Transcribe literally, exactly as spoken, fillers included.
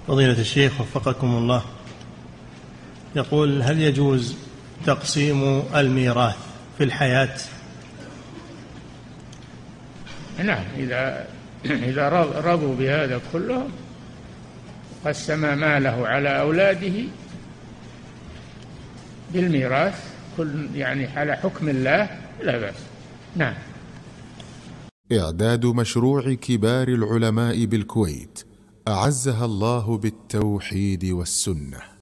فضيلة الشيخ وفقكم الله، يقول: هل يجوز تقسيم الميراث في الحياة؟ نعم، إذا إذا رضوا بهذا كلهم، قسم ماله على أولاده بالميراث كل يعني على حكم الله لا بأس. نعم. إعداد مشروع كبار العلماء بالكويت أعزها الله بالتوحيد والسنة.